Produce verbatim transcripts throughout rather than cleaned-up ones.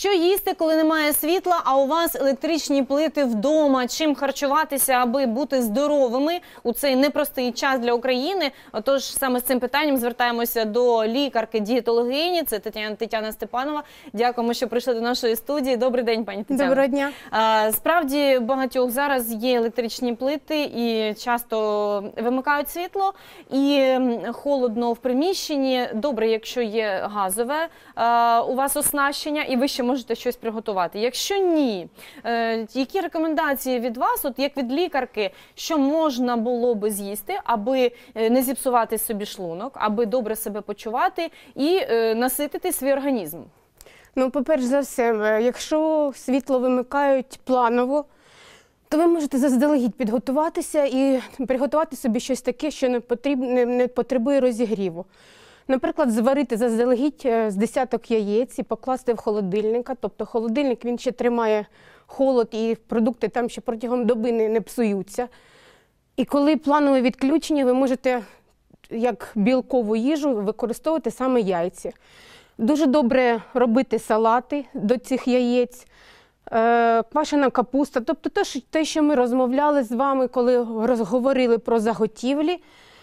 Що їсти, коли немає світла, а у вас електричні плити вдома? Чим харчуватися, аби бути здоровими у цей непростий час для України? Отож, саме з цим питанням звертаємося до лікарки-дієтологині. Це Тетяна, Тетяна Степанова. Дякуємо, що прийшли до нашої студії. Добрий день, пані Тетяна. Доброго дня. А, справді, багатьох зараз є електричні плити і часто вимикають світло, і холодно в приміщенні. Добре, якщо є газове а, у вас оснащення, і ви ще можете щось приготувати. Якщо ні, е, які рекомендації від вас, от як від лікарки, що можна було би з'їсти, аби не зіпсувати собі шлунок, аби добре себе почувати і е, наситити свій організм? Ну, по-перше за все, якщо світло вимикають планово, то ви можете заздалегідь підготуватися і приготувати собі щось таке, що не, потрібно, не, не потребує розігріву. Наприклад, зварити заздалегідь з десяток яєць і покласти в холодильника. Тобто холодильник, він ще тримає холод і продукти там ще протягом доби не, не псуються. І коли планове відключення, ви можете як білкову їжу використовувати саме яйця. Дуже добре робити салати до цих яєць, е, квашена капуста. Тобто те, що ми розмовляли з вами, коли говорили про заготівлі,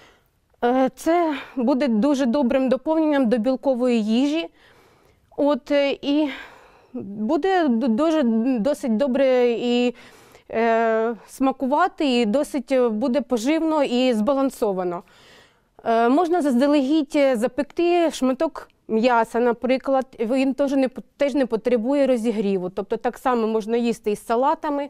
це буде дуже добрим доповненням до білкової їжі. От, і буде дуже, досить добре і е, смакувати, і досить буде поживно і збалансовано. Е, можна заздалегідь запекти шматок м'яса, наприклад, він теж не, теж не потребує розігріву. Тобто так само можна їсти із салатами,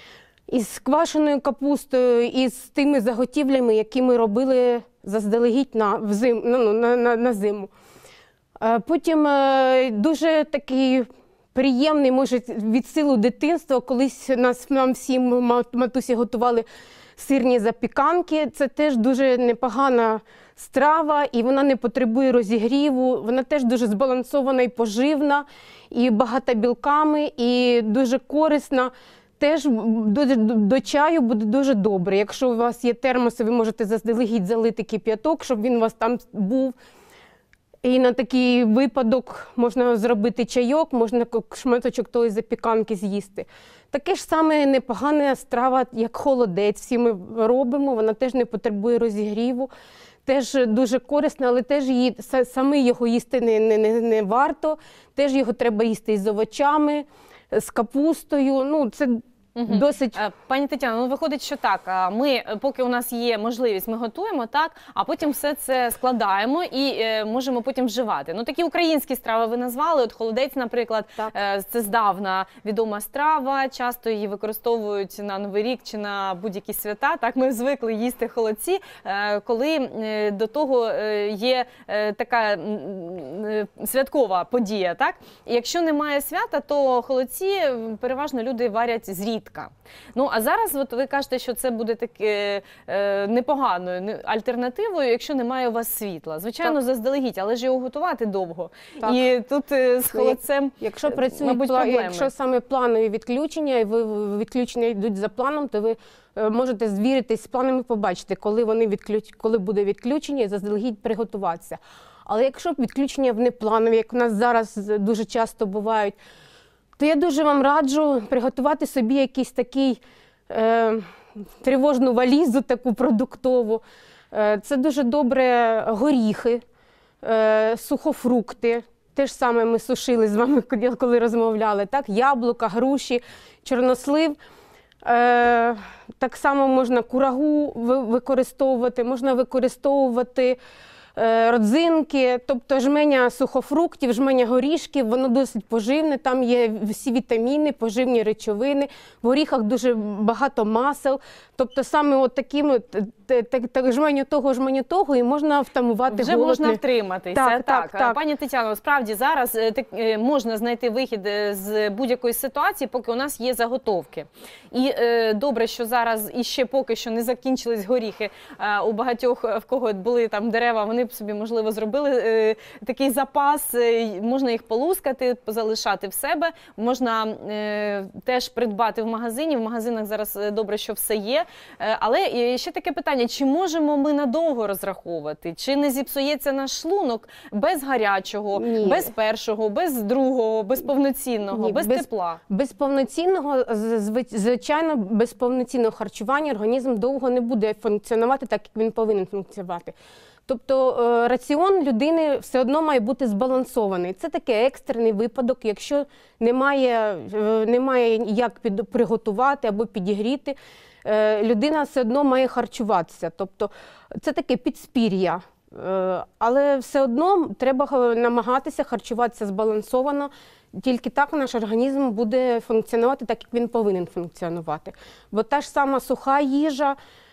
із квашеною капустою, із тими заготівлями, які ми робили заздалегідь на, взим, ну, на, на, на зиму. Потім дуже такий приємний, може, від силу дитинства, колись нас, нам всім матусі готували сирні запіканки. Це теж дуже непогана страва, і вона не потребує розігріву. Вона теж дуже збалансована і поживна, і багата білками, і дуже корисна. Теж до, до, до чаю буде дуже добре. Якщо у вас є термоси, ви можете заздалегідь залити кип'яток, щоб він у вас там був. І на такий випадок можна зробити чайок, можна шматочок тої запіканки з'їсти. Таке ж саме непогана страва, як холодець. Всі ми робимо, вона теж не потребує розігріву. Теж дуже корисна, але теж її, саме його їсти не, не, не варто. Теж його треба їсти із овочами, з капустою. Ну, це Угу. досить... Пані Тетяно, ну виходить, що так, ми, поки у нас є можливість, ми готуємо, так, а потім все це складаємо і е, можемо потім вживати. Ну, такі українські страви ви назвали, от холодець, наприклад, е, це здавна відома страва, часто її використовують на Новий рік чи на будь-які свята, так, ми звикли їсти холодці, е, коли е, до того е, є е, така е, святкова подія, так, і якщо немає свята, то холодці переважно люди варять зрідка. Ну, а зараз от ви кажете, що це буде таке е, непоганою альтернативою, якщо немає у вас світла. Звичайно, так, заздалегідь, але ж його готувати довго. Так. І тут е, з холодцем, якщо працюють, мабуть, проблеми. Якщо саме планові відключення, і ви відключення йдуть за планом, то ви е, можете звіритись з планом і побачити, коли, вони відключ... коли буде відключення, і заздалегідь приготуватися. Але якщо відключення в непланові, як у нас зараз дуже часто бувають, то я дуже вам раджу приготувати собі якийсь такий е, тривожну валізу, таку продуктову. Е, це дуже добре горіхи, е, сухофрукти. Те ж саме ми сушили з вами, коли розмовляли. Так? Яблука, груші, чорнослив. Е, так само можна курагу використовувати, можна використовувати родзинки, тобто жменя сухофруктів, жменя горішків, воно досить поживне, там є всі вітаміни, поживні речовини, в горіхах дуже багато масел, тобто саме от такими, жменю того, жменю того, і можна втамувати вже голод. Вже можна втриматися. Так, так, так, так. Пані Тетяно, справді зараз можна знайти вихід з будь-якої ситуації, поки у нас є заготовки. І е, добре, що зараз іще поки що не закінчились горіхи. Е, у багатьох, в кого були там дерева, вони б собі, можливо, зробили е, такий запас, е, можна їх полускати, залишати в себе, можна е, теж придбати в магазині, в магазинах зараз добре, що все є. Е, але ще таке питання, чи можемо ми надовго розраховувати? Чи не зіпсується наш шлунок без гарячого, Ні. без першого, без другого, без повноцінного, Ні, без, без- тепла? Без повноцінного, з- зв- звичайно, без повноцінного харчування організм довго не буде функціонувати так, як він повинен функціонувати. Тобто е, раціон людини все одно має бути збалансований. Це такий екстрений випадок, якщо немає, е, немає як під, приготувати або підігріти, е, людина все одно має харчуватися. Тобто це таке підспір'я. Е, Але все одно треба х- намагатися харчуватися збалансовано. Тільки так наш організм буде функціонувати так, як він повинен функціонувати. Бо та ж сама суха їжа,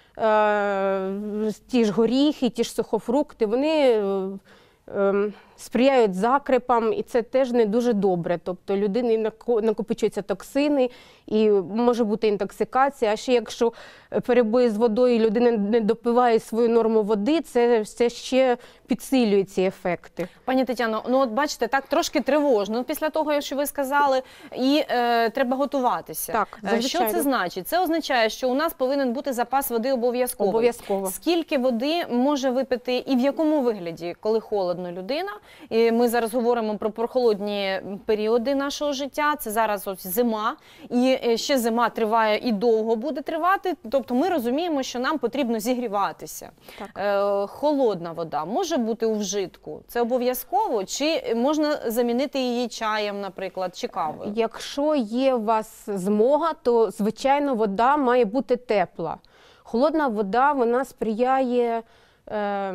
е, ті ж горіхи, ті ж сухофрукти, вони е, е, сприяють закрепам, і це теж не дуже добре. Тобто людині нако- накопичуються токсини, і може бути інтоксикація. А ще якщо перебої з водою, людина не допиває свою норму води, це, це ще підсилює ці ефекти. Пані Тетяно, ну от бачите, так трошки тривожно після того, що ви сказали, і е, треба готуватися. Так, Е, Що звичайно. це значить? Це означає, що у нас повинен бути запас води обов'язково. Обов'язково. Скільки води може випити і в якому вигляді, коли холодно людина? І ми зараз говоримо про прохолодні періоди нашого життя. Це зараз ось зима, і е, ще зима триває і довго буде тривати. Тобто ми розуміємо, що нам потрібно зігріватися. Так. Е, холодна вода може бути у вжитку? Це обов'язково? Чи можна замінити її чаєм, наприклад, чи кавою? Якщо є у вас змога, то, звичайно, вода має бути тепла. Холодна вода, вона сприяє, е,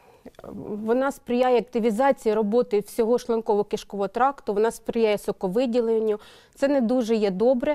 вона сприяє активізації роботи всього шлунково-кишкового тракту, вона сприяє соковиділенню. Це не дуже є добре.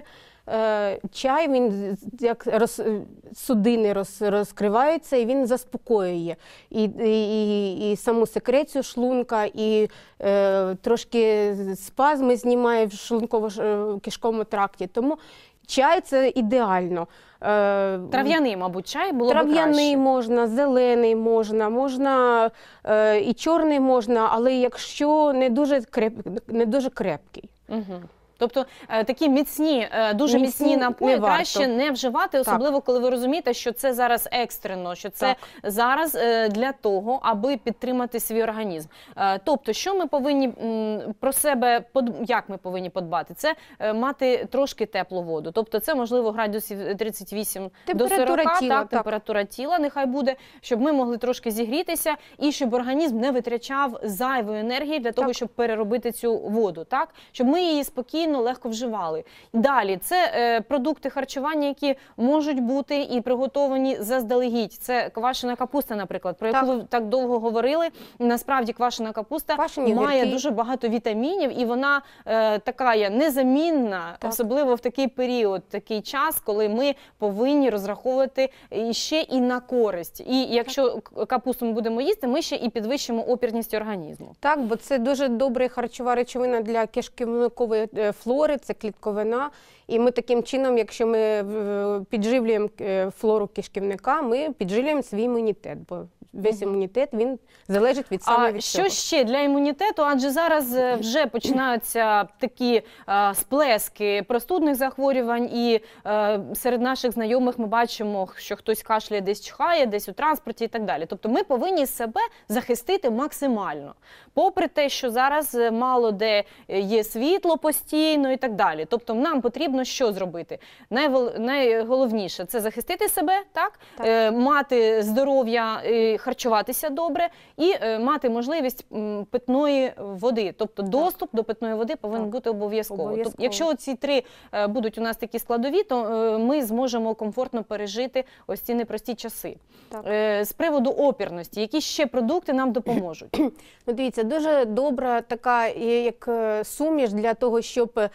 Е, Чай, він як роз, судини роз, розкриваються, і він заспокоює і, і, і, і саму секрецію шлунка, і е, трошки спазми знімає в шлунково-кишковому тракті. Тому чай – це ідеально. Е, Трав'яний, мабуть, чай було б Трав'яний краще. можна, зелений можна, можна е, і чорний можна, але якщо не дуже, креп, не дуже крепкий. Угу. Тобто е, такі міцні, е, дуже міцні, Міцні напої не варто. краще не вживати, особливо коли ви розумієте, що це зараз екстрено, що це Так. зараз е, для того, аби підтримати свій організм. Е, тобто, що ми повинні м, про себе, под- як ми повинні подбати? Це е, мати трошки теплу воду. Тобто це, можливо, градусів тридцять вісім Температура до сорока, тіла, так, так. температура тіла нехай буде, щоб ми могли трошки зігрітися і щоб організм не витрачав зайвої енергії для того, Так. щоб переробити цю воду, так? Щоб ми її спокійно, легко вживали. Далі, це е, продукти харчування, які можуть бути і приготовані заздалегідь. Це квашена капуста, наприклад, про яку Так. ви так довго говорили. Насправді квашена капуста Квашені має огірки. дуже багато вітамінів, і вона е, така є незамінна, Так. особливо в такий період, такий час, коли ми повинні розраховувати і ще і на користь. І якщо к- капусту ми будемо їсти, ми ще і підвищимо опірність організму. Так, бо це дуже добра харчова речовина для кишківникової е, флори, це клітковина. І ми таким чином, якщо ми е, підживлюємо е, флору кишківника, ми підживлюємо свій імунітет, бо весь імунітет, він залежить від саме А від що цього. ще для імунітету? Адже зараз е, вже починаються такі е, сплески простудних захворювань, і е, серед наших знайомих ми бачимо, що хтось кашляє, десь чихає, десь у транспорті і так далі. Тобто ми повинні себе захистити максимально. Попри те, що зараз е, мало де є світло постійно і так далі. Тобто нам потрібно що зробити? Найвол- Найголовніше – це захистити себе, так? Так. Е, мати здоров'я, е, харчуватися добре і е, мати можливість м, питної води. Тобто доступ до питної води повинен Так. бути обов'язково. Обов'язково. Тобто, якщо ці три е, будуть у нас такі складові, то е, ми зможемо комфортно пережити ось ці непрості часи. Так. Е, з приводу опірності, які ще продукти нам допоможуть? Ну, дивіться, дуже добра така є, як е, суміш для того, щоб е,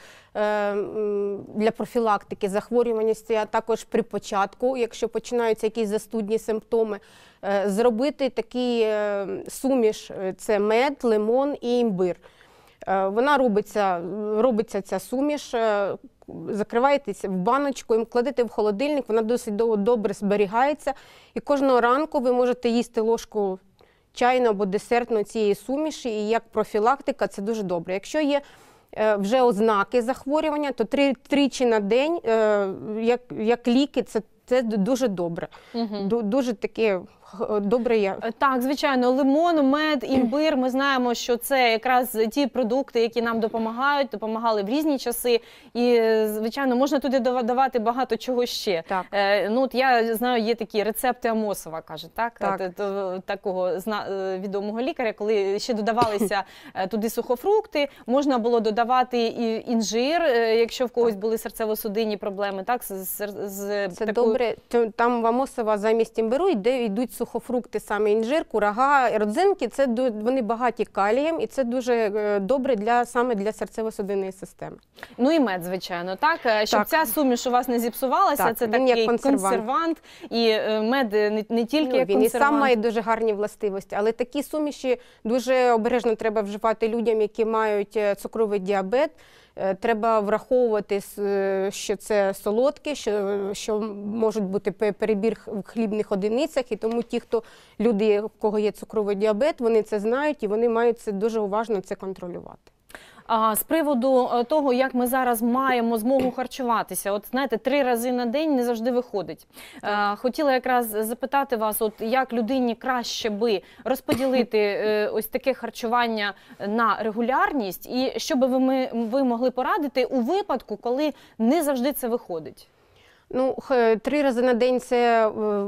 м, для профілактики захворюваності, а також при початку, якщо починаються якісь застудні симптоми, е, зробити такий е, суміш, е, це мед, лимон і імбир. Е, Вона робиться, робиться ця суміш, е, закриваєтеся в баночку, і кладете в холодильник, вона досить довго добре зберігається. І кожного ранку ви можете їсти ложку чайну або десертну цієї суміші, і як профілактика це дуже добре. Якщо є вже ознаки захворювання, то три, тричі на день, як, як ліки, це, це дуже добре. Угу. Дуже таке добре є. Так, звичайно, лимон, мед, імбир, ми знаємо, що це якраз ті продукти, які нам допомагають, допомагали в різні часи. І, звичайно, можна туди давати багато чого ще. Так. Е, ну, от я знаю, є такі рецепти Амосова, каже, так? Так. От, от, такого відомого лікаря, коли ще додавалися туди сухофрукти, можна було додавати і інжир, якщо в когось були серцево-судинні проблеми. Так? З, з, з, це такою... добре. Там в Амосова замість імбиру йде, йдуть сухофрукти, саме інжир, курага, родзинки, це вони багаті калієм, і це дуже добре для, саме для серцево-судинної системи. Ну і мед, звичайно, так? Щоб так. ця суміш у вас не зіпсувалася, так, це такий консервант. консервант, і мед не, не тільки ну, як він консервант. Він і сам має дуже гарні властивості, але такі суміші дуже обережно треба вживати людям, які мають цукровий діабет. Треба враховувати, що це солодке, що, що можуть бути перебір в хлібних одиницях, і тому ті, хто люди, у кого є цукровий діабет, вони це знають і вони мають це дуже уважно це контролювати. А з приводу того, як ми зараз маємо змогу харчуватися, от знаєте, три рази на день не завжди виходить. А, хотіла якраз запитати вас, от як людині краще би розподілити е, ось таке харчування на регулярність, і що би ви, ви могли порадити у випадку, коли не завжди це виходить? Ну, три рази на день це,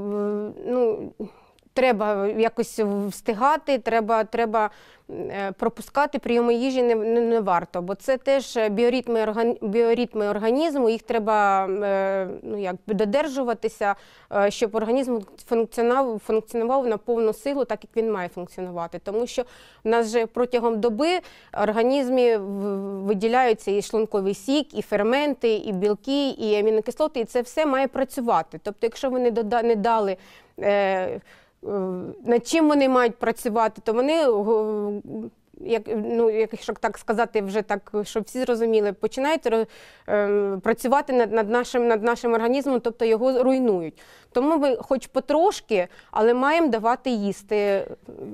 ну, треба якось встигати, треба, треба пропускати прийоми їжі не, не, не варто, бо це теж біоритми, орган, біоритми організму, їх треба ну, як, додержуватися, щоб організм функціонував, функціонував на повну силу, так як він має функціонувати. Тому що в нас же протягом доби в організмі виділяються і шлунковий сік, і ферменти, і білки, і амінокислоти, і це все має працювати. Тобто, якщо ви не, дода, не дали е, над чим вони мають працювати, то вони, як, ну, якщо так сказати, вже так, щоб всі зрозуміли, починають е, працювати над, над, нашим, над нашим організмом, тобто його руйнують. Тому ми хоч потрошки, але маємо давати їсти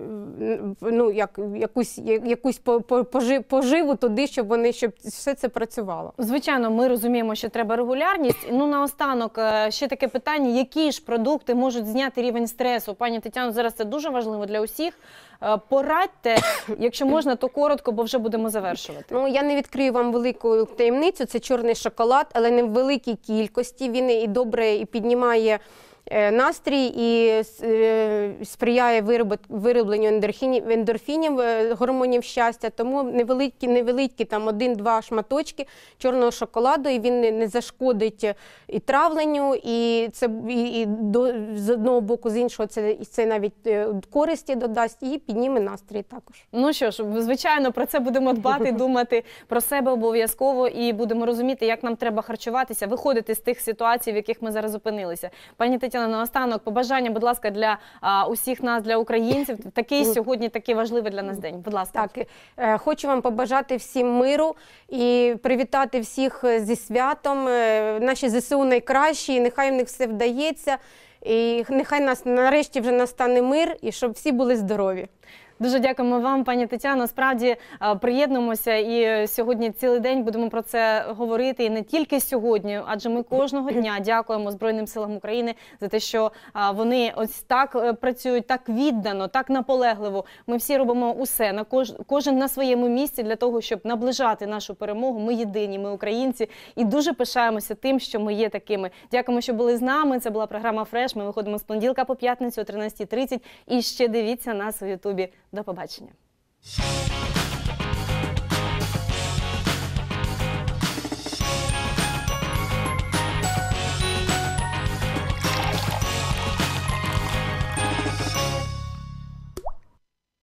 ну, як, якусь, якусь поживу туди, щоб, вони, щоб все це працювало. Звичайно, ми розуміємо, що треба регулярність. Ну, наостанок, ще таке питання, які ж продукти можуть зняти рівень стресу? Пані Тетяно, зараз це дуже важливо для усіх. Порадьте, якщо можна, то коротко, бо вже будемо завершувати. Ну, я не відкрию вам велику таємницю, це чорний шоколад, але не в великій кількості. Він і добре і піднімає настрій і сприяє виробленню ендорфінів, ендорфінів, гормонів щастя, тому невеликі, невеликі там один-два шматочки чорного шоколаду, і він не зашкодить і травленню, і це і, і до, з одного боку, з іншого це, це навіть користі додасть і підніме настрій також. Ну що ж, звичайно, про це будемо дбати, думати про себе обов'язково і будемо розуміти, як нам треба харчуватися, виходити з тих ситуацій, в яких ми зараз опинилися. Пані Тетяно, наостанок, побажання, будь ласка, для а, усіх нас, для українців. Такий сьогодні такий важливий для нас день. Будь ласка. Так, е, хочу вам побажати всім миру і привітати всіх зі святом. Е, наші зе се у найкращі, і нехай в них все вдається. І нехай нас нарешті вже настане мир, і щоб всі були здорові. Дуже дякуємо вам, пані Тетяно. Справді приєднуємося і сьогодні цілий день будемо про це говорити. І не тільки сьогодні, адже ми кожного дня дякуємо Збройним силам України за те, що вони ось так працюють, так віддано, так наполегливо. Ми всі робимо усе, на кож... кожен на своєму місці для того, щоб наближати нашу перемогу. Ми єдині, ми українці. І дуже пишаємося тим, що ми є такими. Дякуємо, що були з нами. Це була програма «Фреш». Ми виходимо з понеділка по п'ятницю о тринадцятій тридцять. І ще дивіться нас у Ютубі. До побачення.